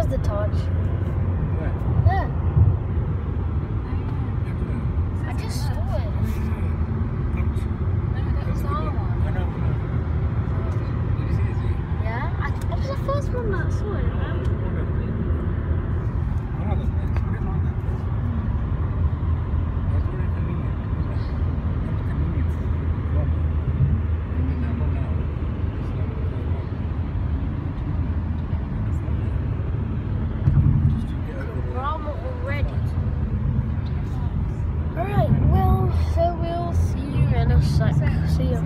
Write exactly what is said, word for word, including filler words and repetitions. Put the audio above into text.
There's the torch. Where? There. I just saw it. That was our one. I know, I know. Did you see it? Yeah, I, that was the first one that I saw it. Right? One of those things. We didn't want that. That's very convenient. That's convenient for me. And then I go now. It's not the first one. Just to get over We're there. almost ready. Alright, well, so we'll see you in a sec. See you.